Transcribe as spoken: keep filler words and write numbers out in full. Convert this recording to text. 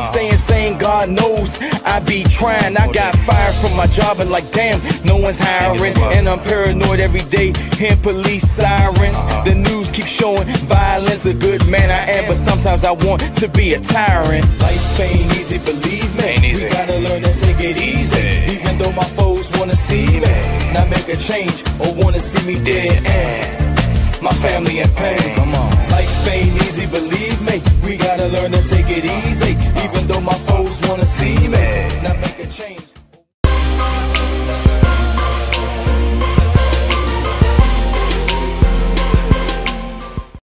staying sane, God knows I be trying. I got fired from my job and like damn, no one's hiring. And I'm paranoid every day, hearing police sirens. The news keeps showing violence. A good man I am, but sometimes I want to be a tyrant. Life ain't easy, believe me. We gotta learn to take it easy. Even though my foes wanna see me not make a change or wanna see me dead and my family in pain. Come on. Life ain't easy, believe me. We gotta learn to take it easy. Even though my foes wanna see me not make a change.